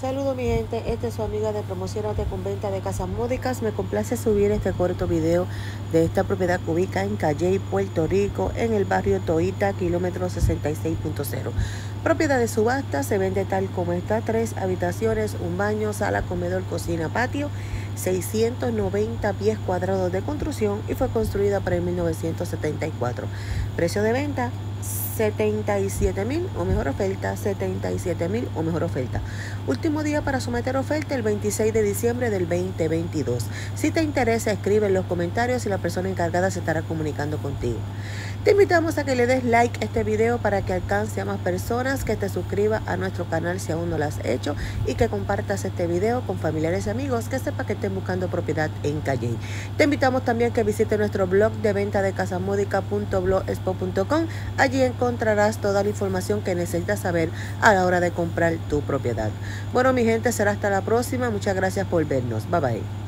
Saludos mi gente, esta es su amiga de Promocionate con Venta de Casas Módicas. Me complace subir este corto video de esta propiedad que ubica en Calley, Puerto Rico, en el barrio Toita, kilómetro 66.0. Propiedad de subasta, se vende tal como está: 3 habitaciones, un baño, sala, comedor, cocina, patio, 690 pies cuadrados de construcción y fue construida para el 1974. Precio de venta: 77,000 o mejor oferta, 77,000 o mejor oferta. Último día para someter oferta, el 26 de diciembre del 2022. Si te interesa, escribe en los comentarios y la persona encargada se estará comunicando contigo. Te invitamos a que le des like a este video para que alcance a más personas, que te suscribas a nuestro canal si aún no lo has hecho y que compartas este video con familiares y amigos que sepa que estén buscando propiedad en Calley. Te invitamos también a que visites nuestro blog de venta de casamodica.blogspot.com. Allí encontrarás toda la información que necesitas saber a la hora de comprar tu propiedad. Bueno mi gente, será hasta la próxima. Muchas gracias por vernos. Bye bye.